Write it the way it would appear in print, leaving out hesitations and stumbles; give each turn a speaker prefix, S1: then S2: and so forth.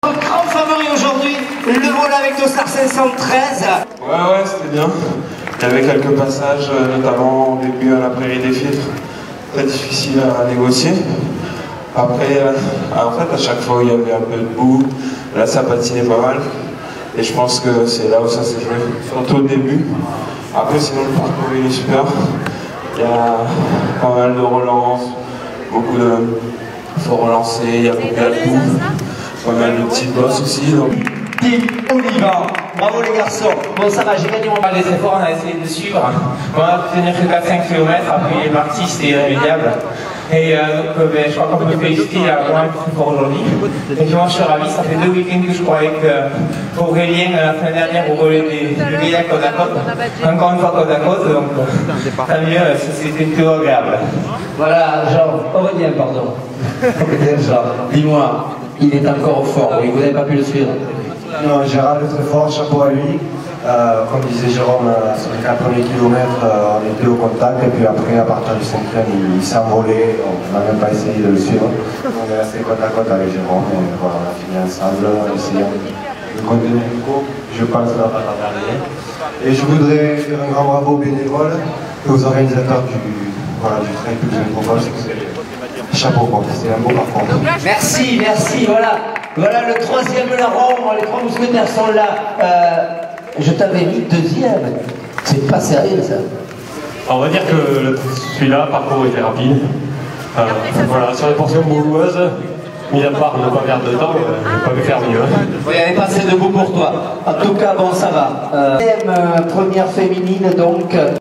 S1: Notre grand favori aujourd'hui, le voilà avec nos Star 513.
S2: Ouais, c'était bien. Il y avait quelques passages, notamment au début à la Prairie des Filtres, très difficile à négocier. Après, en fait, à chaque fois, il y avait un peu de boue. Là, ça patinait pas mal. Et je pense que c'est là où ça s'est joué, surtout au début. Après, sinon, le parcours, il est super. Il y a pas mal de relances, beaucoup de... Il faut relancer, il y a beaucoup de boue. Pas mal de petites bosses aussi. Donc...
S1: Team Oliva, bravo les garçons. Bon, ça va, j'ai gagné mon
S3: Les efforts, on a essayé de suivre. On a pu tenir que 4-5 km, après il est parti, c'était irrémédiable. Et donc, je crois qu'on peut féliciter à vraiment être plus fort aujourd'hui. Et moi, je suis ravi, ça fait 2 week-ends que je croyais que Aurélien, la semaine dernière, au relais du Gaillac côte à côte, encore une fois côte à côte, donc tant mieux, c'était plus agréable.
S1: Voilà, Aurélien, pardon. Dis-moi, il est encore fort, oui, vous n'avez pas pu le suivre.
S4: Non, Gérald est très fort, chapeau à lui. Comme disait Jérôme, sur les 4 premiers kilomètres, on était au contact, et puis après, à partir du 5e, il s'envolait, on n'a même pas essayé de le suivre. On est resté côte à côte avec Jérôme, et voilà, on a fini ensemble, en essayant de contenir le coup. Je pense qu'on va pas terminer. Et je voudrais faire un grand bravo aux bénévoles et aux organisateurs du trail que je vous propose. Chapeau, c'est un beau parcours.
S1: Merci, voilà le 3e larron, les 3 mousquetaires sont là. Je t'avais mis 2e, c'est pas sérieux ça.
S5: On va dire que celui-là, le parcours était rapide. Voilà, sur les portions bouloueuses, mis à part ne pas perdre de temps, on ne peut pas faire mieux.
S1: Il n'y avait pas assez de goût pour toi. En tout cas, bon, ça va. Première féminine donc.